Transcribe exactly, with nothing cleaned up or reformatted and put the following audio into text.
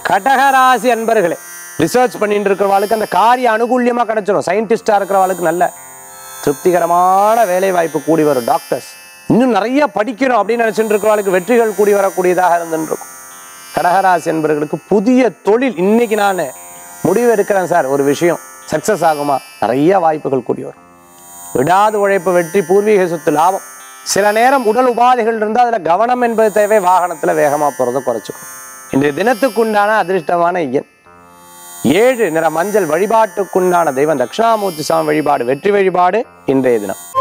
கடகராசி அன்பர்களே, ரிசர்ச் பண்ணிட்டு இருக்கிறவாளுக்கு அந்த காரிய அனுகூல்யமா கிடைச்சிடும். சயின்டிஸ்டா இருக்கிறவாளுக்கு நல்ல திருப்திகரமான வேலை வாய்ப்பு கூடி வரும். டாக்டர்ஸ் இன்னும் நிறைய படிக்கணும் அப்படின்னு நினைச்சிட்டு இருக்கிறவாளுக்கு வெற்றிகள் கூடி வரக்கூடியதாக இருந்துருக்கும். கடகராசி என்பவர்களுக்கு புதிய தொழில், இன்னைக்கு நான் முடிவு எடுக்கிறேன் சார், ஒரு விஷயம் சக்சஸ் ஆகுமா, நிறைய வாய்ப்புகள் கூடி வரும். விடாது உழைப்பு வெற்றி, பூர்வீக சொத்து லாபம். சில நேரம் உடல் உபாதைகள் இருந்தால் அதில் கவனம் என்பது தேவை. வாகனத்தில் வேகமாக போகிறத குறைச்சிக்கும். இன்றைய தினத்துக்குண்டான அதிர்ஷ்டமான எண் ஏழு, நிற மஞ்சள். வழிபாட்டுக்குண்டான தெய்வம் தட்சிணாமூர்த்தி சாமி வழிபாடு வெற்றி வழிபாடு இன்றைய தினம்.